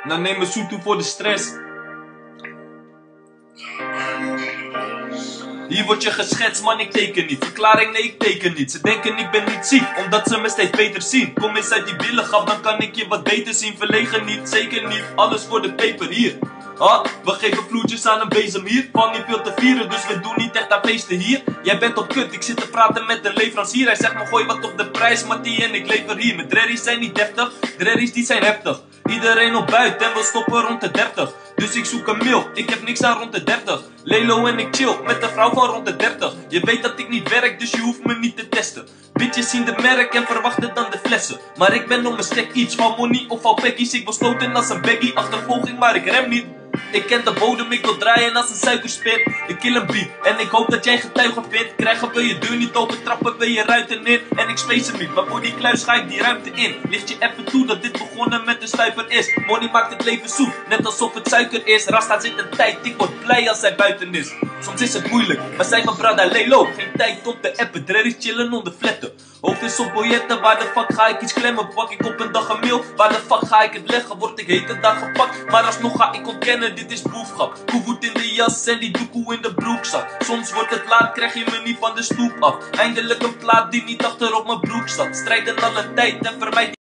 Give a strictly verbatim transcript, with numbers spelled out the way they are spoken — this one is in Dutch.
Nou neem me zoet toe voor de stress. Hier word je geschetst, man, ik teken niet. Verklaring, nee, ik teken niet. Ze denken ik ben niet ziek, omdat ze me steeds beter zien. Kom eens uit die billengrap, dan kan ik je wat beter zien. Verlegen niet, zeker niet, alles voor de peper hier. Ah, we geven vloertjes aan een bezem hier. Van niet veel te vieren, dus we doen niet echt aan feesten hier. Jij bent op kut, ik zit te praten met een leverancier. Hij zegt me gooi wat op de prijs, Mattie, en ik lever hier. Mijn drerries zijn niet deftig, drerries die zijn heftig. Iedereen op buiten en we stoppen rond de dertig. Dus ik zoek een mil, ik heb niks aan rond de dertig. Lelo en ik chill met een vrouw van rond de dertig. Je weet dat ik niet werk, dus je hoeft me niet te testen. Bitches zien de merk en verwachten dan de flessen. Maar ik ben om mijn stek iets van money of al packies. Ik wil stoten als een baggy, achtervolging maar ik rem niet. Ik ken de bodem, ik wil draaien als een suikerspin. Ik kill een beat en ik hoop dat jij getuigen vindt. Krijgen we je deur niet open, trappen we je ruiten in. En ik space hem niet, maar voor die kluis ga ik die ruimte in. Licht je even toe dat dit begonnen met een stuiver is. Money maakt het leven zoet, net alsof het suiker is. Rasta zit een tijd, ik word blij als hij buiten is. Soms is het moeilijk, maar zijn mijn brada Lelo. Geen tijd om te appen, drerries chillen onder fletten. Hoofd is op biljetten, waar de fuck ga ik iets klemmen? Pak ik op een dag een mail, waar de fuck ga ik het leggen? Word ik hete dag gepakt, maar alsnog ga ik ontkennen, dit is boefgrap. Koevoet in de jas en die doekoe in de broekzak. Soms wordt het laat, krijg je me niet van de stoep af. Eindelijk een plaat die niet achter op mijn broek zat. Strijden alle tijd en vermijd